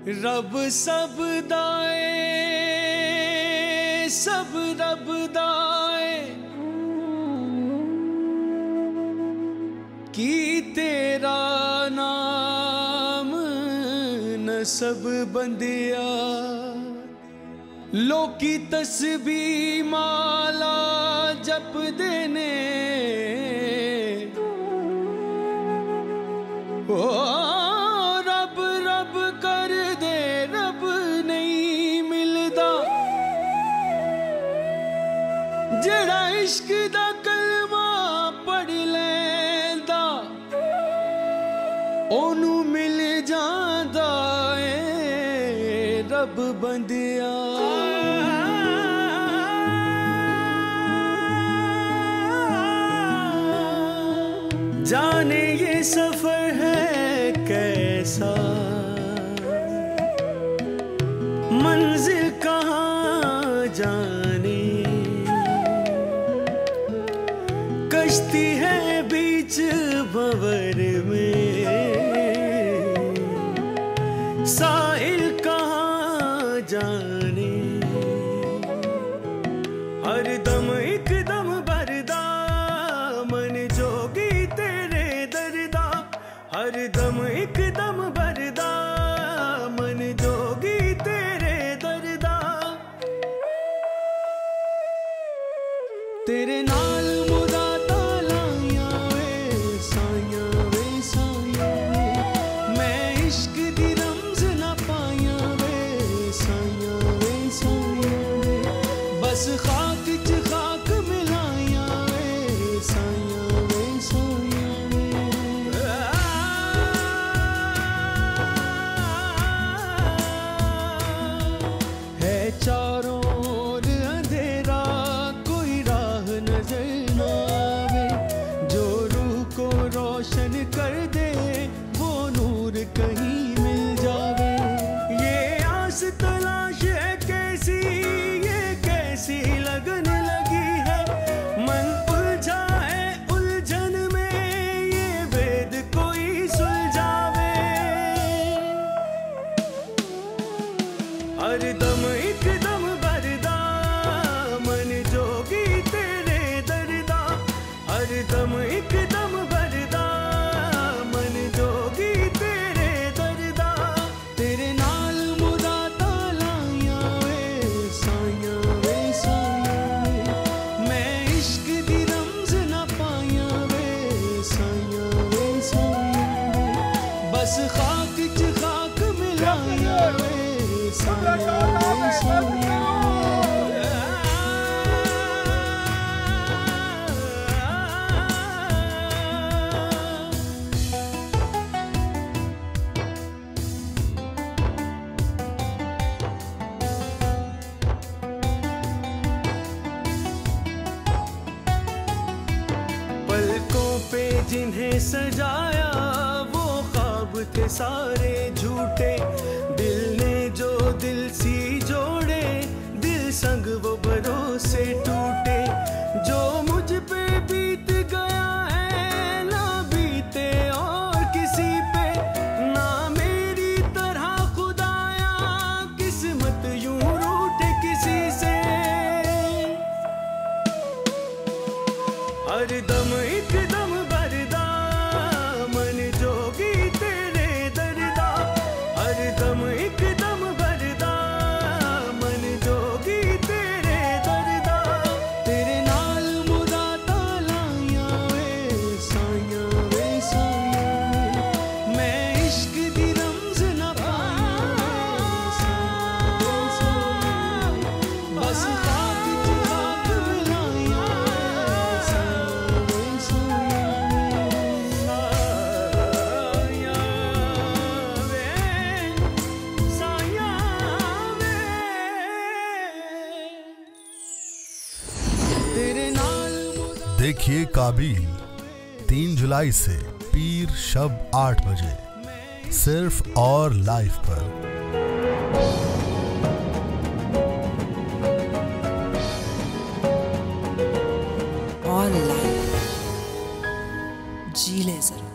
रब सब दाए सब रब दाए की तेरा नाम न सब बंदिया लोकी तस्बीह माला जप देने ओ रब रब कर दे रब नहीं मिलदा जेड़ा इश्क दा कलमा पढ़ लैंदा ओनू मिल जांदा ए रब बंदिया जाने ये सफर है कैसा मंजिल कहाँ जाने कश्ती है बीच भंवर में साहिल कहाँ जाने हर दम एक दम भरदा मन जोगी तेरे दरदा हर दम एक दम भरदा मन जोगी तेरे दरदा तेरे नाल मुदा तालाया वे साया वे मैं इश्क दी रमज ना पाया वे साया वे बस खाक च खाक मिलाया वे साया वे है चारों ओर अंधेरा कोई राह नजर ना आवे जो रूह को रोशन कर दे वो नूर कहीं मिल जावे ये आस तलाश है कैसी ये कैसी लगन लगी है मन उलझा है उलझन में ये वेद कोई सुलझावे हर दम एक दम भरदा मन जोगी तेरे दरदा हर दम एक दम भरदा मन जोगी तेरे दरदा तेरे नाल मुदा तालाया वे साया मैं इश्क दी रमज ना पाया वे साया बस खाक च खाक मिलाया वे पलकों पे जिन्हें सजाया वो ख्वाब थे सारे झूठे दिल ने जो दिल सी जोड़े दिल संग वो भरोसे टूटे जो मुझ पे बीत गया है ना बीते और किसी पे ना मेरी तरह खुदाया किस्मत यूं रूठे किसी से हर दम एक दम भरदा मन जोगी तेरे दरदा हर दम एक दम भरदा मन जोगी तेरे दरदा तेरे नाल मुदा तालाया वे साया मैं इश्क दी रमज ना पाया बस खाक च खाक मिलाया देखिए काबिल 3 जुलाई से पीर शब 8 बजे सिर्फ और लाइव पर। और लाइव जी ले जरा।